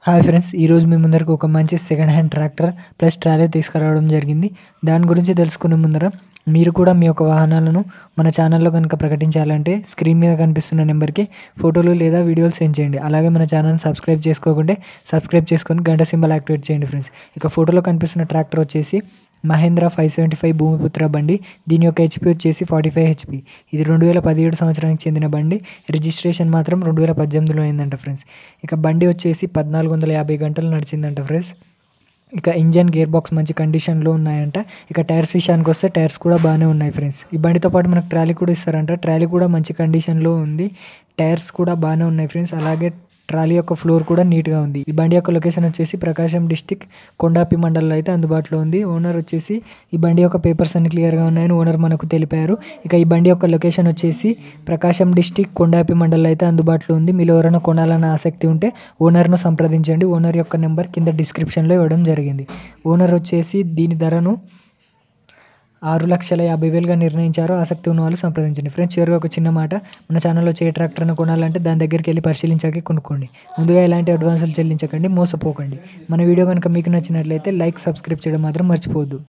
Hi friends, ఈరోజు మీ ముందరకు ఒక మంచి second hand tractor plus trolley తీసుకురావడం జరిగింది. దాని గురించి తెలుసుకునే ముందర మీరు కూడా మీ యొక్క వాహనాలను మన ఛానల్లో కనుక ప్రకటించాలంటే స్క్రీన్ మీద కనిపిస్తున్న నెంబర్కి ఫోటోలు లేదా వీడియోలు సెండ్ చేయండి. అలాగే మన ఛానల్ని సబ్స్క్రైబ్ చేసుకోకుంటే సబ్స్క్రైబ్ చేసుకొని గంట సింబల్ యాక్టివేట్ చేయండి ఫ్రెండ్స్. ఇక ఫోటోలో కనిపిస్తున్న ట్రాక్టర్ వచ్చేసి మహేంద్ర 575 భూమిపుత్ర బండి. దీని యొక్క హెచ్పి వచ్చేసి 45 హెచ్పి. ఇది 2017 సంవత్సరానికి చెందిన బండి. రిజిస్ట్రేషన్ మాత్రం 2018లో అయిందంట ఫ్రెండ్స్. ఇక బండి వచ్చేసి 1450 గంటలు నడిచిందంట ఫ్రెండ్స్. ఇక ఇంజన్, గేర్ బాక్స్ మంచి కండిషన్లో ఉన్నాయంట. ఇక టైర్స్ విషయానికి వస్తే టైర్స్ కూడా బాగానే ఉన్నాయి ఫ్రెండ్స్. ఈ బండితో పాటు మనకు ట్రాలీ కూడా ఇస్తారంట. ట్రాలీ కూడా మంచి కండిషన్లో ఉంది. టైర్స్ కూడా బాగానే ఉన్నాయి ఫ్రెండ్స్. అలాగే ట్రాలీ యొక్క ఫ్లోర్ కూడా నీట్గా ఉంది. ఈ బండి యొక్క లొకేషన్ వచ్చేసి ప్రకాశం డిస్టిక్ కొండాపి మండలంలో అయితే అందుబాటులో ఉంది. ఓనర్ వచ్చేసి ఈ బండి యొక్క పేపర్స్ అన్ని క్లియర్గా ఉన్నాయని ఓనర్ మనకు తెలిపారు. ఇక ఈ బండి యొక్క లొకేషన్ వచ్చేసి ప్రకాశం డిస్టిక్ కొండాపి మండలంలో అయితే అందుబాటులో ఉంది. మీలో ఎవరైనా కొనాలన్న ఆసక్తి ఉంటే ఓనర్ను సంప్రదించండి. ఓనర్ యొక్క నెంబర్ కింద డిస్క్రిప్షన్లో ఇవ్వడం జరిగింది. ఓనర్ వచ్చేసి దీని ధరను 6,50,000గా నిర్ణయించారు. ఆసక్తి ఉన్న వాళ్ళు సంప్రదించండి. ఫ్రెండ్స్, చివరిగా ఒక చిన్న మాట, మన ఛానల్లో ఏ ట్రాక్టర్ను కొనాలంటే దాని దగ్గరికి వెళ్ళి పరిశీలించాకే కొనుక్కోండి. ముందుగా ఎలాంటి అడ్వాన్సులు చెల్లించకండి, మోసపోకండి. మన వీడియో కనుక మీకు నచ్చినట్లయితే లైక్, సబ్స్క్రైబ్ చేయడం మాత్రం మర్చిపోవద్దు.